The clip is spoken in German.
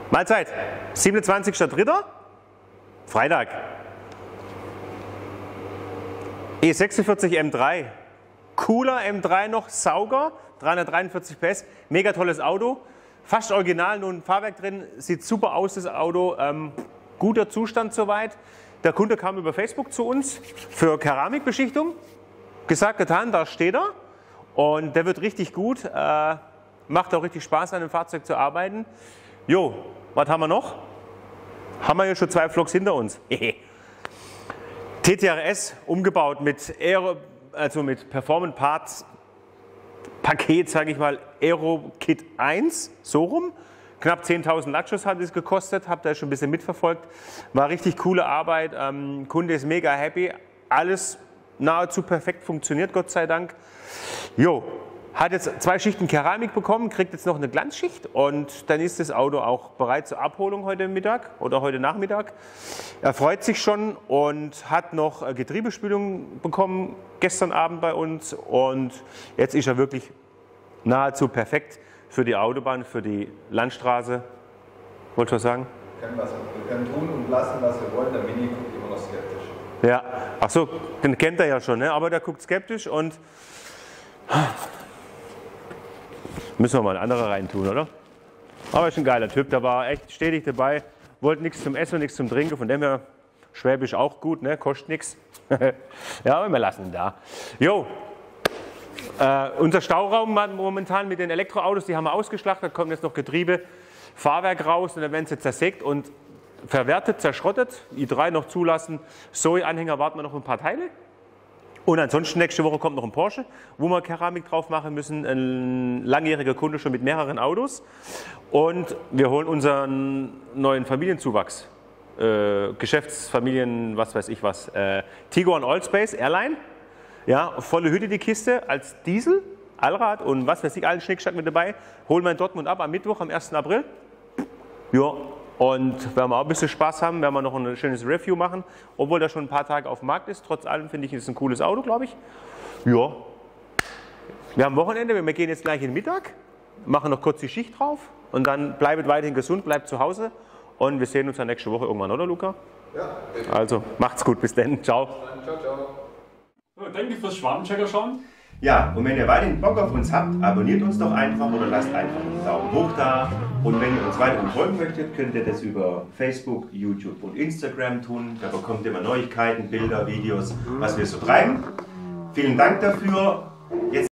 Mahlzeit. 27.03. Freitag. E46 M3. Cooler M3 noch, Sauger, 343 PS, mega tolles Auto. Fast original, nur ein Fahrwerk drin, sieht super aus das Auto, guter Zustand soweit. Der Kunde kam über Facebook zu uns für Keramikbeschichtung, gesagt, getan, da steht er und der wird richtig gut, macht auch richtig Spaß an dem Fahrzeug zu arbeiten. Jo, was haben wir noch? Haben wir ja schon 2 Vlogs hinter uns. TTRS umgebaut mit mit Performance Parts Paket, sage ich mal, Aero Kit 1, so rum. Knapp 10.000 Lackschuss hat es gekostet, habt ihr schon ein bisschen mitverfolgt. War richtig coole Arbeit, Kunde ist mega happy, alles nahezu perfekt funktioniert, Gott sei Dank. Jo, hat jetzt 2 Schichten Keramik bekommen, kriegt jetzt noch eine Glanzschicht und dann ist das Auto auch bereit zur Abholung heute Mittag oder heute Nachmittag. Er freut sich schon und hat noch Getriebespülung bekommen gestern Abend bei uns und jetzt ist er wirklich nahezu perfekt für die Autobahn, für die Landstraße. Wolltest du was sagen? Wir können tun und lassen, was wir wollen, der Mini guckt immer noch skeptisch. Ja, ach so, den kennt er ja schon, ne? Aber der guckt skeptisch und müssen wir mal einen anderen reintun, oder? Aber ist ein geiler Typ, der war echt stetig dabei, wollte nichts zum Essen und nichts zum Trinken, von dem her Schwäbisch auch gut, ne? Kostet nichts. Ja, aber wir lassen ihn da. Jo, unser Stauraum momentan mit den Elektroautos, die haben wir ausgeschlachtet, kommt jetzt noch Getriebe, Fahrwerk raus und dann werden sie zersägt und verwertet, zerschrottet, i3 noch zulassen, Zoe-Anhänger warten wir noch ein paar Teile. Und ansonsten nächste Woche kommt noch ein Porsche, wo wir Keramik drauf machen müssen. Ein langjähriger Kunde schon mit mehreren Autos. Und wir holen unseren neuen Familienzuwachs. Geschäftsfamilien, was weiß ich was. Tiguan Allspace Airline. Ja, volle Hütte die Kiste als Diesel, Allrad und was weiß ich, allen Schnickschnack mit dabei. Holen wir in Dortmund ab am Mittwoch, am 1. April. Ja. Und wenn wir auch ein bisschen Spaß haben, werden wir noch ein schönes Review machen, obwohl der schon ein paar Tage auf dem Markt ist. Trotz allem finde ich, ist es ein cooles Auto, glaube ich. Ja. Wir haben Wochenende, wir gehen jetzt gleich in den Mittag, machen noch kurz die Schicht drauf und dann bleibt weiterhin gesund, bleibt zu Hause und wir sehen uns dann nächste Woche irgendwann, oder Luca? Ja. Also, macht's gut, bis dann, ciao. Ciao, ciao. So, danke fürs Schwabenchecker schauen. Ja, und wenn ihr weiterhin Bock auf uns habt, abonniert uns doch einfach oder lasst einfach einen Daumen hoch da. Und wenn ihr uns weiterhin folgen möchtet, könnt ihr das über Facebook, YouTube und Instagram tun. Da bekommt ihr immer Neuigkeiten, Bilder, Videos, was wir so treiben. Vielen Dank dafür. Jetzt